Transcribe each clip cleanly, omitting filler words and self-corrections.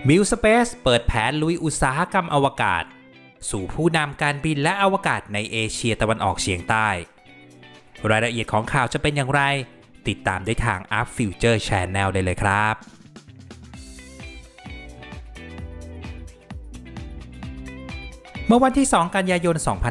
มิลสเปซเปิดแผนลุยอุตสาหกรรมอวกาศสู่ผู้นำการบินและอวกาศในเอเชียตะวันออกเฉียงใต้รายละเอียดของข่าวจะเป็นอย่างไรติดตามได้ทาง Up Future Channel ได้เลยครับเมื่อวันที่ 2 กันยายน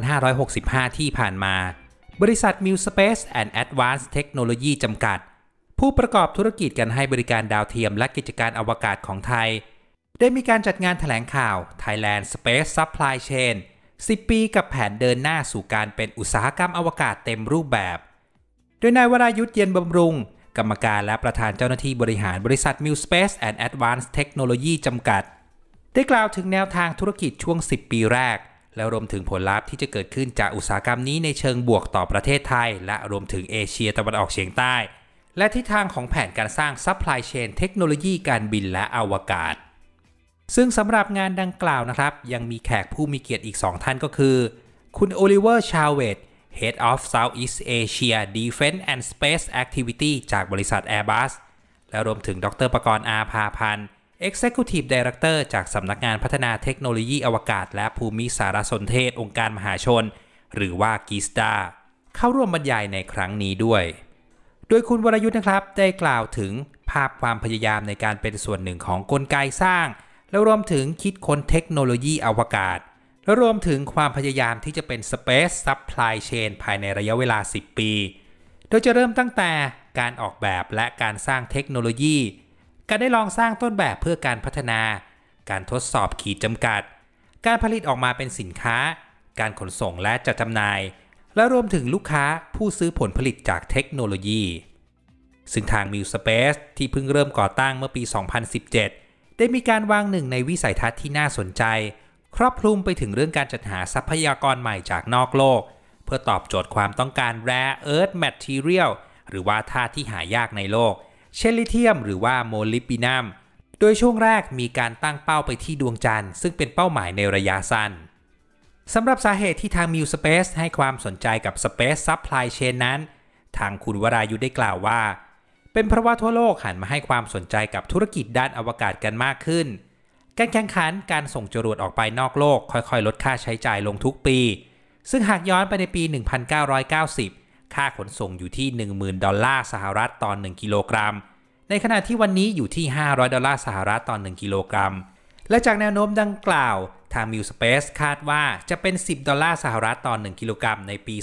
2565 ที่ผ่านมาบริษัท Mill Space and Advanced Technology จำกัดผู้ประกอบธุรกิจการให้บริการดาวเทียมและกิจการอวกาศของไทยได้มีการจัดงานแถลงข่าว Thailand Space Supply Chain 10 ปีกับแผนเดินหน้าสู่การเป็นอุตสาหกรรมอวกาศเต็มรูปแบบโดยนายวรายุทธ เย็นบำรุงกรรมการและประธานเจ้าหน้าที่บริหารบริษัท Mill Space and Advanced Technology จำกัดได้กล่าวถึงแนวทางธุรกิจช่วง 10 ปีแรกและรวมถึงผลลัพธ์ที่จะเกิดขึ้นจากอุตสาหกรรมนี้ในเชิงบวกต่อประเทศไทยและรวมถึงเอเชียตะวันออกเฉียงใต้และทิศทางของแผนการสร้างซัพพลายเชนเทคโนโลยีการบินและอวกาศซึ่งสำหรับงานดังกล่าวนะครับยังมีแขกผู้มีเกียรติอีก 2 ท่านก็คือคุณโอลิเวอร์ ชาเวต Head of Southeast Asia Defense and Space Activity จากบริษัท Airbus และรวมถึงดร.ปกรณ์ อาภาพันธ์ Executive Director จากสำนักงานพัฒนาเทคโนโลยีอวกาศและภูมิสารสนเทศองค์การมหาชนหรือว่า GISDA เข้าร่วมบรรยายในครั้งนี้ด้วยโดยคุณวรยุทธ์นะครับได้กล่าวถึงภาพความพยายามในการเป็นส่วนหนึ่งของกลไกสร้างและรวมถึงคิดค้นเทคโนโลยีอวกาศและรวมถึงความพยายามที่จะเป็น Space Supply Chain ภายในระยะเวลา 10 ปีโดยจะเริ่มตั้งแต่การออกแบบและการสร้างเทคโนโลยีการได้ลองสร้างต้นแบบเพื่อการพัฒนาการทดสอบขีดจำกัดการผลิตออกมาเป็นสินค้าการขนส่งและจัดจำหน่ายและรวมถึงลูกค้าผู้ซื้อผลผลิตจากเทคโนโลยีซึ่งทาง Mill Space ที่เพิ่งเริ่มก่อตั้งเมื่อปี 2017 ได้มีการวางหนึ่งในวิสัยทัศน์ที่น่าสนใจครอบคลุมไปถึงเรื่องการจัดหาทรัพยากรใหม่จากนอกโลกเพื่อตอบโจทย์ความต้องการ Rare Earth Material หรือว่าธาตุที่หายากในโลกเช่นลิเธียมหรือว่าโมลิบดีนัมโดยช่วงแรกมีการตั้งเป้าไปที่ดวงจันทร์ซึ่งเป็นเป้าหมายในระยะสั้นสำหรับสาเหตุที่ทาง Mill Space ให้ความสนใจกับ Space Supply Chain นั้นทางคุณวรายุทธได้กล่าวว่าเป็นเพราะว่าทั่วโลกหันมาให้ความสนใจกับธุรกิจด้านอวกาศกันมากขึ้นการแข่งขันการส่งจรวดออกไปนอกโลกค่อยๆลดค่าใช้จ่ายลงทุกปีซึ่งหากย้อนไปในปี 1990 ค่าขนส่งอยู่ที่ $10,000 สหรัฐต่อ 1 กิโลกรัมในขณะที่วันนี้อยู่ที่ $500 สหรัฐต่อ 1 กิโลกรัมและจากแนวโน้มดังกล่าวทาง Mill Space คาดว่าจะเป็น $10 สหรัฐต่อ 1 กิโลกรัมในปี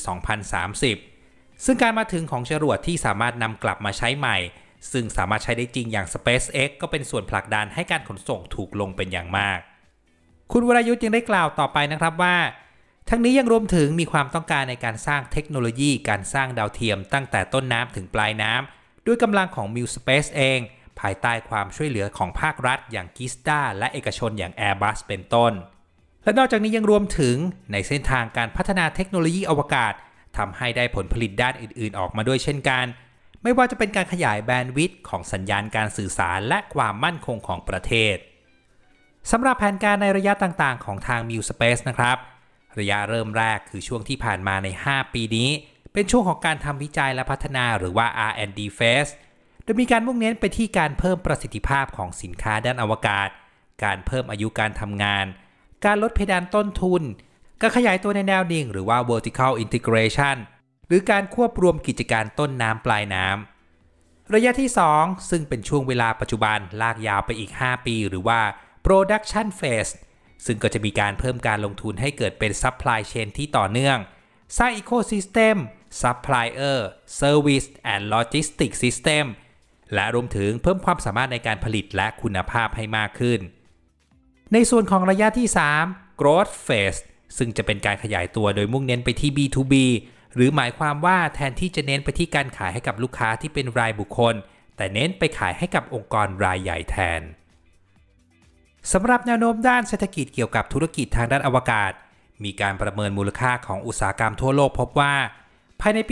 2030 ซึ่งการมาถึงของจรวดที่สามารถนำกลับมาใช้ใหม่ซึ่งสามารถใช้ได้จริงอย่าง SpaceX ก็เป็นส่วนผลักดันให้การขนส่งถูกลงเป็นอย่างมากคุณวรายุทธยังได้กล่าวต่อไปนะครับว่าทั้งนี้ยังรวมถึงมีความต้องการในการสร้างเทคโนโลยีการสร้างดาวเทียมตั้งแต่ต้นน้ำถึงปลายน้ำด้วยกำลังของ Mill Space เองภายใต้ความช่วยเหลือของภาครัฐอย่าง GISDA และเอกชนอย่าง Airbus เป็นต้นและนอกจากนี้ยังรวมถึงในเส้นทางการพัฒนาเทคโนโลยีอวกาศทำให้ได้ผลผลิตด้านอื่นๆออกมาด้วยเช่นกันไม่ว่าจะเป็นการขยายแบนด์วิดต์ของสัญญาณการสื่อสารและความมั่นคงของประเทศสำหรับแผนการในระยะต่างๆของทาง Mill Space นะครับระยะเริ่มแรกคือช่วงที่ผ่านมาใน 5 ปีนี้เป็นช่วงของการทำวิจัยและพัฒนาหรือว่า R&D Phase โดยมีการมุ่งเน้นไปที่การเพิ่มประสิทธิภาพของสินค้าด้านอวกาศการเพิ่มอายุการทำงานการลดเพดานต้นทุนการขยายตัวในแนวดิ่งหรือว่า Vertical Integration หรือการควบรวมกิจการต้นน้ำปลายน้ำระยะที่ 2 ซึ่งเป็นช่วงเวลาปัจจุบันลากยาวไปอีก 5 ปีหรือว่า Production Phase ซึ่งก็จะมีการเพิ่มการลงทุนให้เกิดเป็น Supply Chain ที่ต่อเนื่องสร้าง Ecosystem Supplier Service and Logistics System และรวมถึงเพิ่มความสามารถในการผลิตและคุณภาพให้มากขึ้นในส่วนของระยะที่ 3 Growth Phase ซึ่งจะเป็นการขยายตัวโดยมุ่งเน้นไปที่ B2B หรือหมายความว่าแทนที่จะเน้นไปที่การขายให้กับลูกค้าที่เป็นรายบุคคลแต่เน้นไปขายให้กับองค์กรรายใหญ่แทนสำหรับแนวโน้มด้านเศรษฐกิจเกี่ยวกับธุรกิจทางด้านอวกาศมีการประเมินมูลค่าของอุตสาหกรรมทั่วโลกพบว่าภายในปี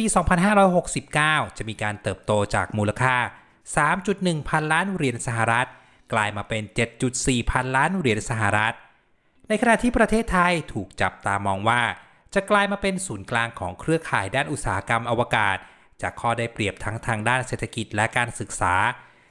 2569 จะมีการเติบโตจากมูลค่า 3.1 พันล้านเหรียญสหรัฐกลายมาเป็น 7.4 พันล้านเหรียญสหรัฐในขณะที่ประเทศไทยถูกจับตามองว่าจะกลายมาเป็นศูนย์กลางของเครือข่ายด้านอุตสาหกรรมอวกาศจากข้อได้เปรียบทั้งทางด้านเศรษฐกิจและการศึกษา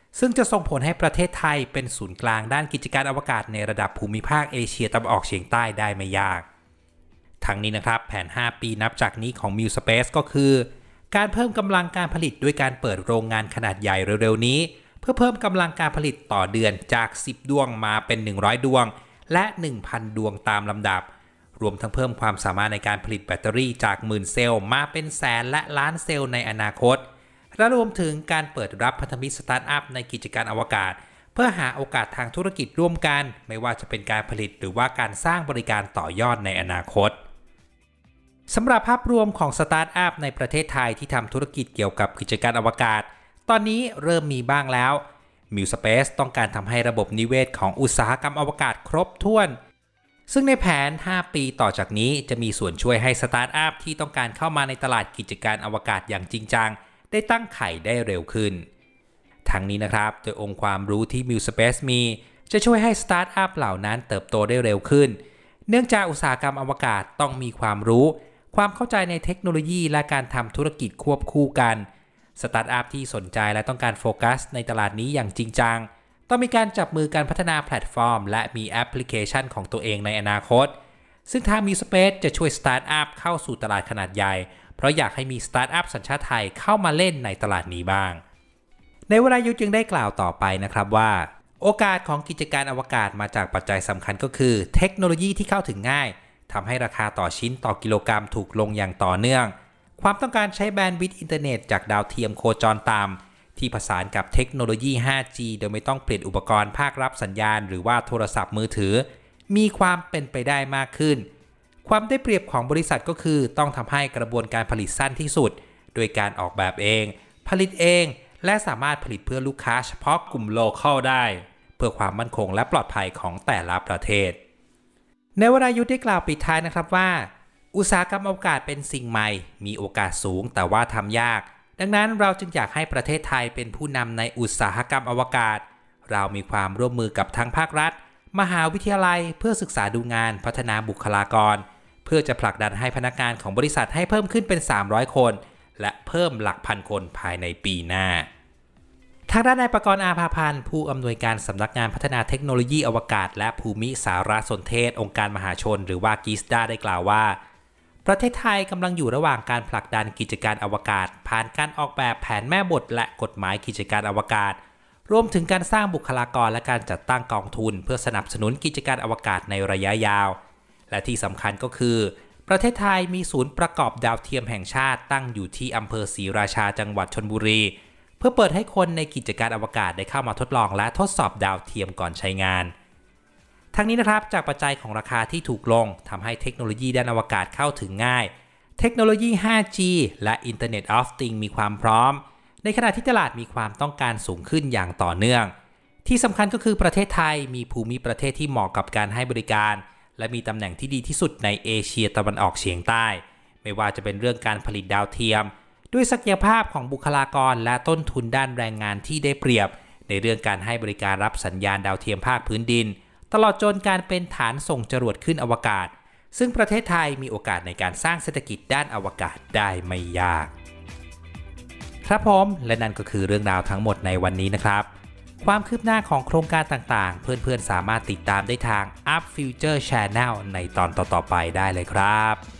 ซึ่งจะส่งผลให้ประเทศไทยเป็นศูนย์กลางด้านกิจการอวกาศในระดับภูมิภาคเอเชียตะวันออกเฉียงใต้ได้ไม่ยากทั้งนี้นะครับแผน 5 ปีนับจากนี้ของ Miu Space ก็คือการเพิ่มกำลังการผลิตด้วยการเปิดโรงงานขนาดใหญ่เร็วๆนี้เพื่อเพิ่มกำลังการผลิตต่อเดือนจาก10ดวงมาเป็น100ดวงและ 1,000 ดวงตามลำดับรวมทั้งเพิ่มความสามารถในการผลิตแบตเตอรี่จากหมื่นเซลล์มาเป็นแสนและล้านเซลล์ในอนาคตและรวมถึงการเปิดรับพันธมิตรสตาร์ทอัพในกิจการอวกาศเพื่อหาโอกาสทางธุรกิจร่วมกันไม่ว่าจะเป็นการผลิตหรือว่าการสร้างบริการต่อยอดในอนาคตสำหรับภาพรวมของสตาร์ทอัพในประเทศไทยที่ทำธุรกิจเกี่ยวกับกิจการอวกาศตอนนี้เริ่มมีบ้างแล้ว Miu Space ต้องการทำให้ระบบนิเวศของอุตสาหกรรมอวกาศครบถ้วนซึ่งในแผน 5 ปีต่อจากนี้จะมีส่วนช่วยให้สตาร์ทอัพที่ต้องการเข้ามาในตลาดกิจการอวกาศอย่างจริงจังได้ตั้งไข่ได้เร็วขึ้นทั้งนี้นะครับโดยองค์ความรู้ที่ Miu Space มีจะช่วยให้สตาร์ทอัพเหล่านั้นเติบโตได้เร็วขึ้นเนื่องจากอุตสาหกรรมอวกาศต้องมีความรู้ความเข้าใจในเทคโนโลยีและการทำธุรกิจควบคู่กันสตาร์ทอัพที่สนใจและต้องการโฟกัสในตลาดนี้อย่างจริงจังต้องมีการจับมือการพัฒนาแพลตฟอร์มและมีแอปพลิเคชันของตัวเองในอนาคตซึ่งทาง Miu Space จะช่วยสตาร์ทอัพเข้าสู่ตลาดขนาดใหญ่เพราะอยากให้มีสตาร์ทอัพสัญชาติไทยเข้ามาเล่นในตลาดนี้บ้างในวรายุทธยังได้กล่าวต่อไปนะครับว่าโอกาสของกิจการอวกาศมาจากปัจจัยสำคัญก็คือเทคโนโลยีที่เข้าถึงง่ายทำให้ราคาต่อชิ้นต่อกิโลกรัมถูกลงอย่างต่อเนื่องความต้องการใช้แบนด์วิดต์อินเทอร์เน็ตจากดาวเทียมโคจรต่ำที่ผสานกับเทคโนโลยี 5G โดยไม่ต้องเปลี่ยนอุปกรณ์ภาครับสัญญาณหรือว่าโทรศัพท์มือถือมีความเป็นไปได้มากขึ้นความได้เปรียบของบริษัทก็คือต้องทำให้กระบวนการผลิตสั้นที่สุดโดยการออกแบบเองผลิตเองและสามารถผลิตเพื่อลูกค้าเฉพาะกลุ่ม local ได้เพื่อความมั่นคงและปลอดภัยของแต่ละประเทศในวรายุทธได้กล่าวปิดท้ายนะครับว่าอุตสาหกรรมอวกาศเป็นสิ่งใหม่มีโอกาสสูงแต่ว่าทำยากดังนั้นเราจึงอยากให้ประเทศไทยเป็นผู้นำในอุตสาหกรรมอวกาศเรามีความร่วมมือกับทั้งภาครัฐมหาวิทยาลัยเพื่อศึกษาดูงานพัฒนาบุคลากรเพื่อจะผลักดันให้พนักงานของบริษัทให้เพิ่มขึ้นเป็น300คนและเพิ่มหลักพันคนภายในปีหน้าทางด้านนายประกรณ์อาภาพันธ์ผู้อำนวยการสำนักงานพัฒนาเทคโนโลยีอวกาศและภูมิสารสนเทศองค์การมหาชนหรือว่ากิสดาได้กล่าวว่าประเทศไทยกำลังอยู่ระหว่างการผลักดันกิจการอวกาศผ่านการออกแบบแผนแม่บทและกฎหมายกิจการอวกาศรวมถึงการสร้างบุคลากรและการจัดตั้งกองทุนเพื่อสนับสนุนกิจการอวกาศในระยะยาวและที่สำคัญก็คือประเทศไทยมีศูนย์ประกอบดาวเทียมแห่งชาติตั้งอยู่ที่อำเภอศรีราชาจังหวัดชลบุรีเพื่อเปิดให้คนในกิจการอวกาศได้เข้ามาทดลองและทดสอบดาวเทียมก่อนใช้งานทั้งนี้นะครับจากปัจจัยของราคาที่ถูกลงทำให้เทคโนโลยีด้านอวกาศเข้าถึงง่ายเทคโนโลยี 5G และ Internet of Things มีความพร้อมในขณะที่ตลาดมีความต้องการสูงขึ้นอย่างต่อเนื่องที่สำคัญก็คือประเทศไทยมีภูมิประเทศที่เหมาะกับการให้บริการและมีตำแหน่งที่ดีที่สุดในเอเชียตะวันออกเฉียงใต้ไม่ว่าจะเป็นเรื่องการผลิตดาวเทียมด้วยศักยภาพของบุคลากรและต้นทุนด้านแรงงานที่ได้เปรียบในเรื่องการให้บริการรับสัญญาณดาวเทียมภาคพื้นดินตลอดจนการเป็นฐานส่งจรวดขึ้นอวกาศซึ่งประเทศไทยมีโอกาสในการสร้างเศรษฐกิจด้านอวกาศได้ไม่ยากครับผมและนั่นก็คือเรื่องราวทั้งหมดในวันนี้นะครับความคืบหน้าของโครงการต่างๆเพื่อนๆสามารถติดตามได้ทาง Up Future Channel ในตอนต่อๆไปได้เลยครับ